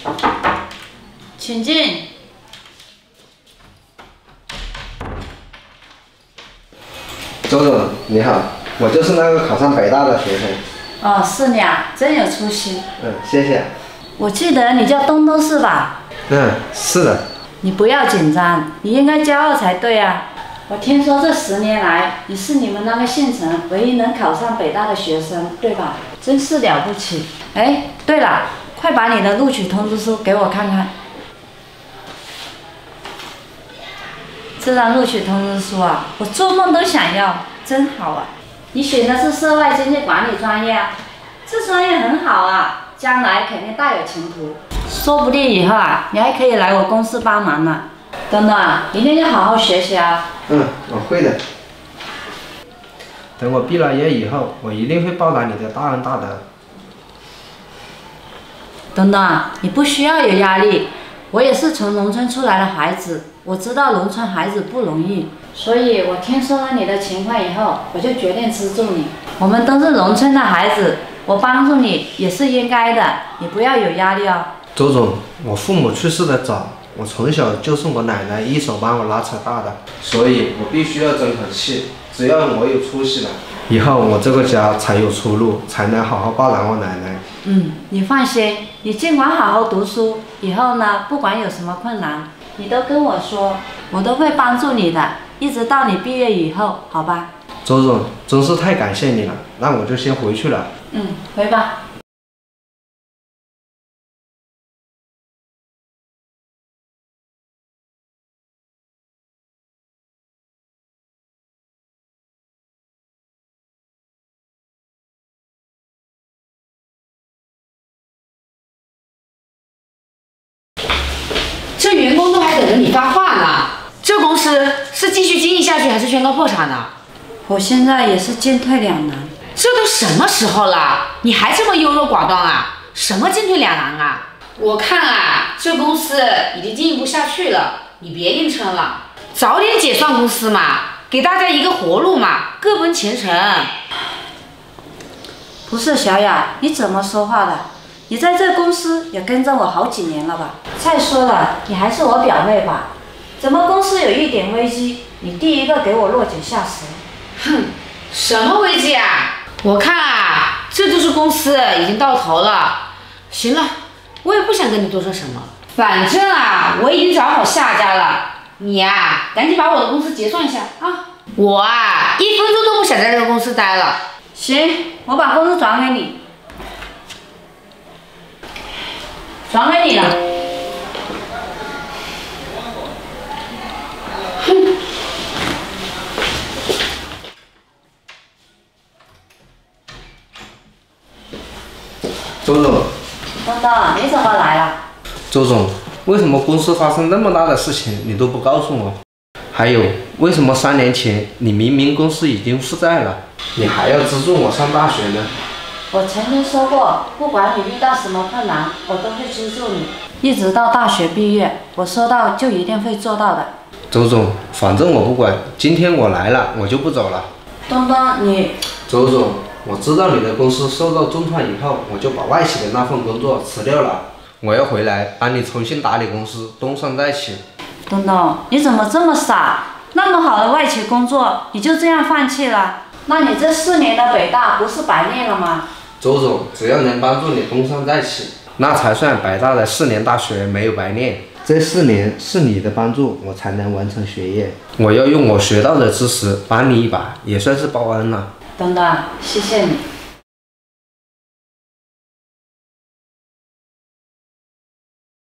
请进。 周总你好，我就是那个考上北大的学生。 哦，是你啊，真有出息。 谢谢。 我记得你叫东东是吧？ 是的。 你不要紧张，你应该骄傲才对啊。我听说这10年来，你是你们那个县城唯一能考上北大的学生，对吧？真是了不起。哎，对了，快把你的录取通知书给我看看。这张录取通知书啊，我做梦都想要，真好啊！你选的是涉外经济管理专业啊，这专业很好啊，将来肯定大有前途。说不定以后啊，你还可以来我公司帮忙呢。东东啊，一定要好好学习啊。 我会的。等我毕了业以后，我一定会报答你的大恩大德。 东东啊，你不需要有压力，我也是从农村出来的孩子，我知道农村孩子不容易，所以我听说了你的情况以后，我就决定资助你。我们都是农村的孩子，我帮助你也是应该的，你不要有压力哦。 周总，我父母去世的早，我从小就是我奶奶一手帮我拉扯大的，所以我必须要争口气。只要我有出息了，以后我这个家才有出路，才能好好报答我奶奶。 你放心，你尽管好好读书，以后呢，不管有什么困难，你都跟我说，我都会帮助你的，一直到你毕业以后，好吧？ 周总，真是太感谢你了，那我就先回去了。 回吧。 这员工都还等着你发话呢。这公司是继续经营下去，还是宣告破产呢？ 我现在也是进退两难。 这都什么时候了，你还这么优柔寡断啊？什么进退两难啊？我看啊，这公司已经经营不下去了，你别硬撑了，早点解散公司嘛，给大家一个活路嘛，各奔前程。 不是小雅，你怎么说话的？你在这公司也跟着我好几年了吧？再说了，你还是我表妹吧？怎么公司有一点危机，你第一个给我落井下石？ 什么危机啊？我看啊，这就是公司已经到头了。行了，我也不想跟你多说什么，反正啊，我已经找好下家了。你啊，赶紧把我的公司结算一下啊！我啊，1分钟都不想在这个公司待了。 行，我把公司转给你。转给你了。 周总， 东东，你怎么来了？ 周总，为什么公司发生那么大的事情你都不告诉我？还有，为什么3年前你明明公司已经负债了，你还要资助我上大学呢？ 我曾经说过，不管你遇到什么困难，我都会资助你，一直到大学毕业，我说到就一定会做到的。 周总，反正我不管，今天我来了，我就不走了。 东东，你…… 周总，我知道你的公司受到重创以后，我就把外企的那份工作辞掉了，我要回来帮你重新打理公司，东山再起。 东东，你怎么这么傻？那么好的外企工作，你就这样放弃了？那你这4年的北大不是白念了吗？ 周总，只要能帮助你东山再起，那才算北大的4年大学没有白念。这4年是你的帮助，我才能完成学业。我要用我学到的知识帮你一把，也算是报恩了。 东东，谢谢你。